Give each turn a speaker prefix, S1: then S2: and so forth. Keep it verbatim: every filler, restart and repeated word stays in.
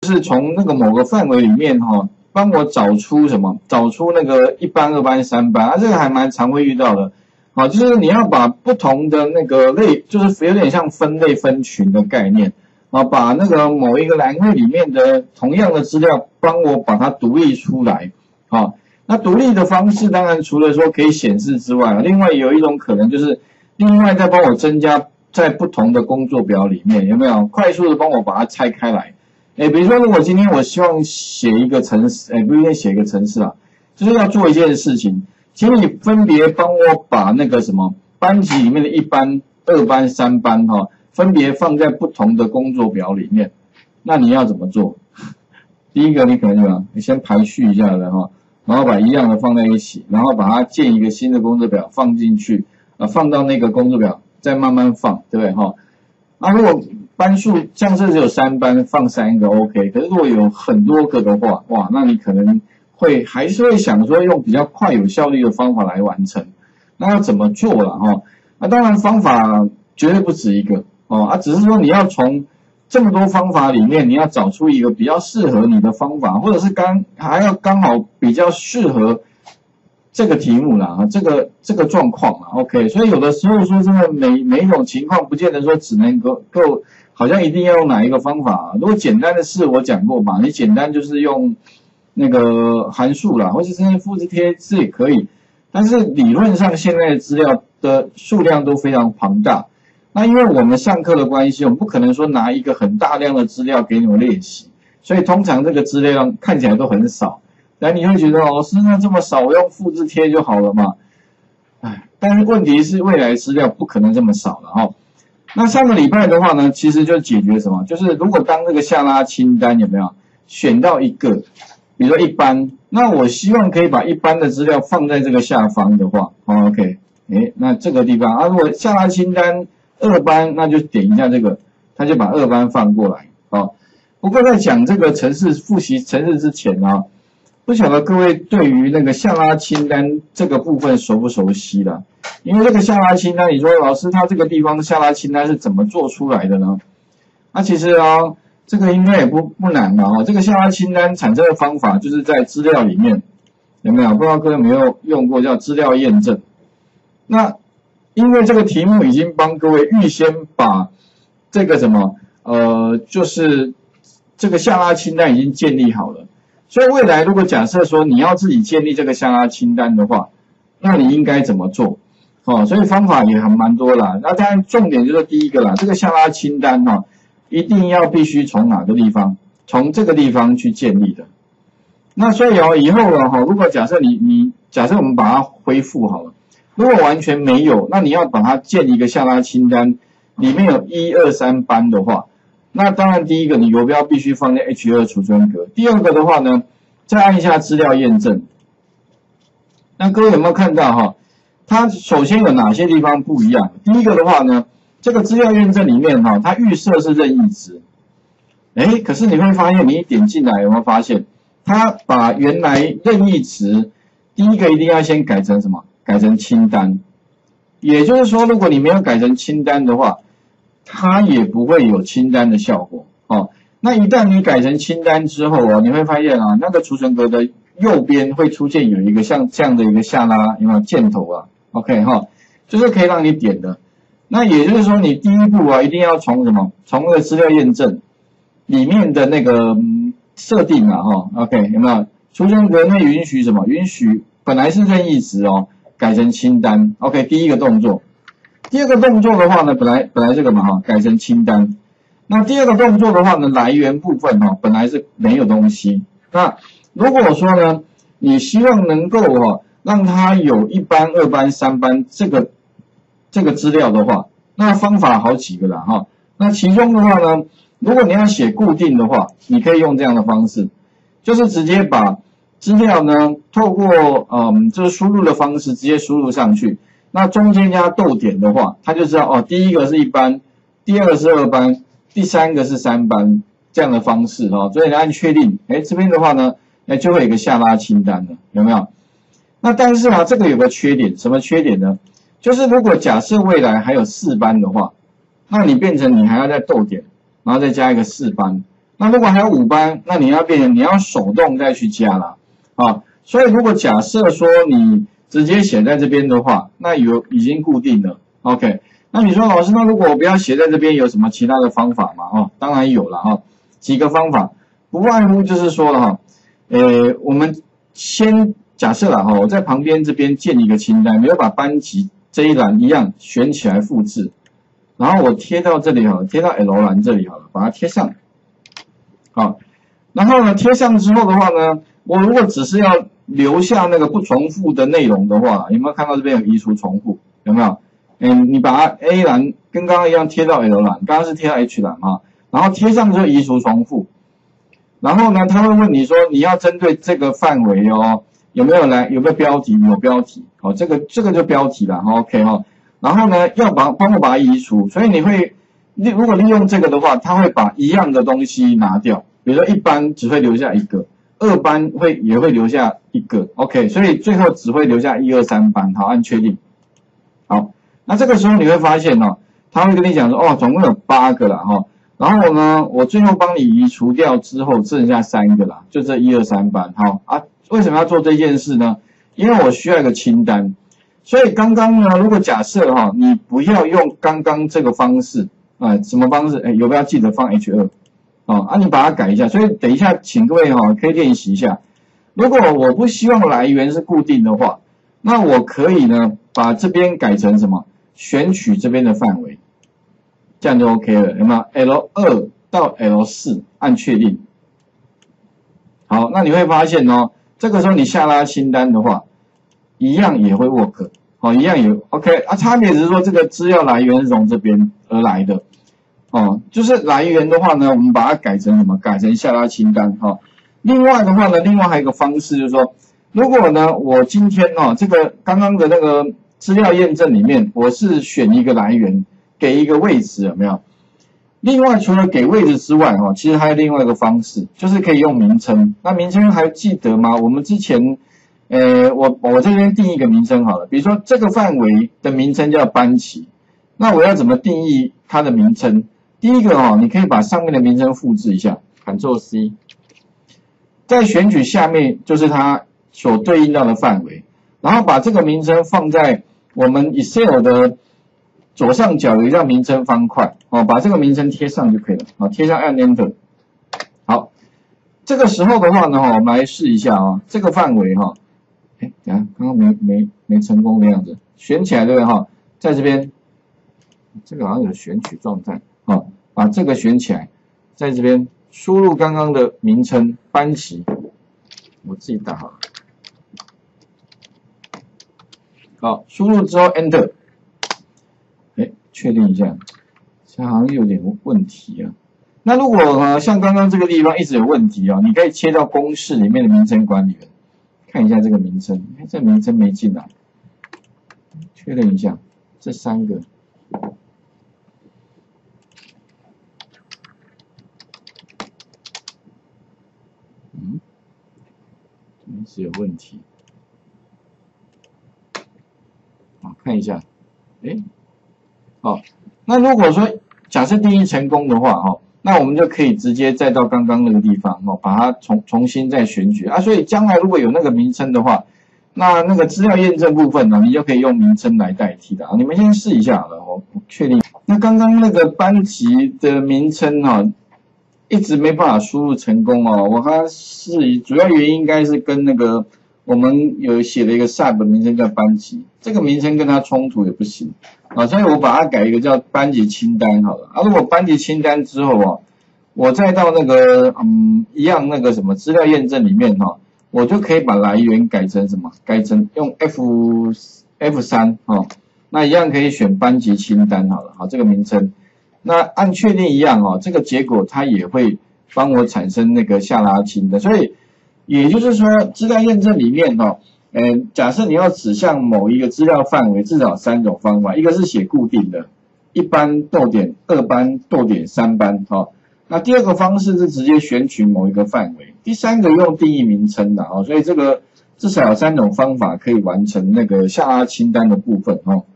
S1: 是从那个某个范围里面哈、哦，帮我找出什么？找出那个一班、二班、三班啊，这个还蛮常会遇到的。啊，就是你要把不同的那个类，就是有点像分类分群的概念啊，把那个某一个栏位里面的同样的资料，帮我把它独立出来。啊，那独立的方式当然除了说可以显示之外，另外有一种可能就是另外再帮我增加在不同的工作表里面，有没有快速的帮我把它拆开来？哎，比如说如果今天我希望写一个程式，哎，不一定写一个程式啊，就是要做一件事情。请你分别帮我把那个什么班级里面的一班、二班、三班哈、哦，分别放在不同的工作表里面。那你要怎么做？第一个，你可能就你先排序一下的哈，然后把一样的放在一起，然后把它建一个新的工作表放进去，啊，放到那个工作表，再慢慢放，对不对哈？那如果班数像是只有三班，放三个 OK， 可是如果有很多个的话，哇，那你可能会还是会想说用比较快有效率的方法来完成，那要怎么做了哈？那当然方法绝对不止一个哦，啊，只是说你要从这么多方法里面，你要找出一个比较适合你的方法，或者是刚还要刚好比较适合这个题目啦，这个这个状况啦 ，OK。所以有的时候说真的，每每一种情况不见得说只能够够，好像一定要用哪一个方法。如果简单的事我讲过嘛，你简单就是用那个函数啦，或者是复制贴是也可以，但是理论上现在的资料的数量都非常庞大。那因为我们上课的关系，我们不可能说拿一个很大量的资料给你们练习，所以通常这个资料量看起来都很少。那你会觉得老师那这么少，我用复制贴就好了嘛？哎，但是问题是未来资料不可能这么少了哈。那上个礼拜的话呢，其实就解决什么？就是如果当这个下拉清单有没有选到一个？比如说一班，那我希望可以把一班的资料放在这个下方的话 ，OK， 哎，那这个地方啊，如果下拉清单二班，那就点一下这个，他就把二班放过来，哦。不过在讲这个程式复习程式之前啊，不晓得各位对于那个下拉清单这个部分熟不熟悉啦？因为这个下拉清单，你说老师他这个地方的下拉清单是怎么做出来的呢？那、啊、其实啊。这个应该也不不难嘛哈，这个下拉清单产生的方法就是在资料里面有没有？不知道各位有没有用过叫资料验证？那因为这个题目已经帮各位预先把这个什么呃，就是这个下拉清单已经建立好了，所以未来如果假设说你要自己建立这个下拉清单的话，那你应该怎么做？哦，所以方法也还蛮多啦。那当然重点就是第一个啦，这个下拉清单哈。一定要必须从哪个地方？从这个地方去建立的。那所以哦，以后了哈，如果假设你你假设我们把它恢复好了，如果完全没有，那你要把它建一个下拉清单，里面有一二三班的话，那当然第一个你游标必须放在 H 二 储存格。第二个的话呢，再按一下资料验证。那各位有没有看到哈？它首先有哪些地方不一样？第一个的话呢？这个资料验证里面哈，它预设是任意值，哎，可是你会发现，你一点进来有没有发现，它把原来任意值第一个一定要先改成什么？改成清单。也就是说，如果你没有改成清单的话，它也不会有清单的效果哦。那一旦你改成清单之后啊，你会发现啊，那个储存格的右边会出现有一个像这样的一个下拉有没有箭头啊 ？OK 哈，就是可以让你点的。那也就是说，你第一步啊，一定要从什么？从那个资料验证里面的那个、嗯、设定啊，哈 ，OK， 有没有？储存格内允许什么？允许本来是任意值哦，改成清单 ，OK， 第一个动作。第二个动作的话呢，本来本来这个嘛哈，改成清单。那第二个动作的话呢，来源部分哈，本来是没有东西。那如果说呢，你希望能够哈，让它有一班、二班、三班这个。这个资料的话，那方法好几个啦哈。那其中的话呢，如果你要写固定的话，你可以用这样的方式，就是直接把资料呢透过嗯就是输入的方式直接输入上去。那中间加逗点的话，它就知道哦，第一个是一班，第二个是二班，第三个是三班这样的方式哈。所以你按确定，哎这边的话呢，哎就会有一个下拉清单了，有没有？那但是啊，这个有个缺点，什么缺点呢？就是如果假设未来还有四班的话，那你变成你还要再逗点，然后再加一个四班， 那如果还有五班，那你要变成你要手动再去加啦，啊，所以如果假设说你直接写在这边的话，那有已经固定了 ，OK。那你说老师，那如果我不要写在这边，有什么其他的方法吗？哦，当然有了哈，几个方法，不外乎就是说了哈，呃，我们先假设了哈，我在旁边这边建一个清单，我要把班级这一栏一样选起来复制，然后我贴到这里好了，贴到 L 栏这里好了，把它贴上，好，然后呢贴上之后的话呢，我如果只是要留下那个不重复的内容的话，有没有看到这边有移除重复？有没有？嗯，你把 A 栏跟刚刚一样贴到 L 栏，刚刚是贴到 H 栏啊，然后贴上就移除重复。然后呢，他会问你说你要针对这个范围哦，有没有来有没有标题？有标题，好、哦，这个这个就标题了 ，OK 哈、哦。然后呢，要把帮我把它移除，所以你会利如果利用这个的话，它会把一样的东西拿掉，比如说一班只会留下一个，二班会也会留下一个 ，OK， 所以最后只会留下一二三班，好，按确定，好。那这个时候你会发现哦，他会跟你讲说，哦，总共有八个啦，哈、哦，然后呢，我最后帮你移除掉之后，剩下三个啦，就这一二三班，好啊，为什么要做这件事呢？因为我需要一个清单，所以刚刚呢，如果假设哈、哦，你不要用刚刚这个方式，啊、呃，什么方式？哎，有没有记得放 H 二？哦，啊，你把它改一下，所以等一下，请各位哈、哦，可以练习一下。如果我不希望来源是固定的话，那我可以呢，把这边改成什么？选取这边的范围，这样就 OK 了，有没有 ？L 二到 L 四按确定。好，那你会发现哦，这个时候你下拉清单的话，一样也会 work， 哦，一样也 OK 啊，差别只是说这个资料来源是从这边而来的，哦，就是来源的话呢，我们把它改成什么？改成下拉清单哈、哦。另外的话呢，另外还有一个方式就是说，如果呢我今天哦这个刚刚的那个资料验证里面，我是选一个来源，给一个位置，有没有？另外，除了给位置之外，哈，其实还有另外一个方式，就是可以用名称。那名称还记得吗？我们之前，呃，我我这边定一个名称好了，比如说这个范围的名称叫班级，那我要怎么定义它的名称？第一个哦，你可以把上面的名称复制一下 ，Ctrl C， 在选举下面就是它所对应到的范围。然后把这个名称放在我们 Excel 的左上角有一个叫名称方块，哦，把这个名称贴上就可以了，好，贴上按 Enter。好，这个时候的话呢，哈，我们来试一下啊，这个范围哈，哎，等下刚刚没没没成功的样子，选起来对不对哈？在这边，这个好像有选取状态，哦，把这个选起来，在这边输入刚刚的名称班级，我自己打好了。好，输入之后 Enter， 哎，确定一下，这好像有点问题啊。那如果呢，像刚刚这个地方一直有问题啊，你可以切到公式里面的名称管理员，看一下这个名称，哎，这名称没进来，确认一下这三个，嗯，一直有问题。看一下，哎，好，那如果说假设定义成功的话，哈，那我们就可以直接再到刚刚那个地方，哦，把它重重新再选举啊。所以将来如果有那个名称的话，那那个资料验证部分呢，你就可以用名称来代替的啊。你们先试一下好了，我确定。那刚刚那个班级的名称哈，一直没办法输入成功哦。我看是主要原因应该是跟那个。我们有写了一个 sub 名称叫班级，这个名称跟它冲突也不行啊，所以我把它改一个叫班级清单好了啊。如果班级清单之后哦，我再到那个嗯一样那个什么资料验证里面哈、哦，我就可以把来源改成什么？改成用 F F 三哦，那一样可以选班级清单好了，好这个名称，那按确定一样哦，这个结果它也会帮我产生那个下拉清单，所以。也就是说，资料验证里面哦，呃，假设你要指向某一个资料范围，至少三种方法，一个是写固定的，一班逗点，二班逗点，三班，哦，那第二个方式是直接选取某一个范围，第三个用定义名称的，哦，所以这个至少有三种方法可以完成那个下拉清单的部分，哦。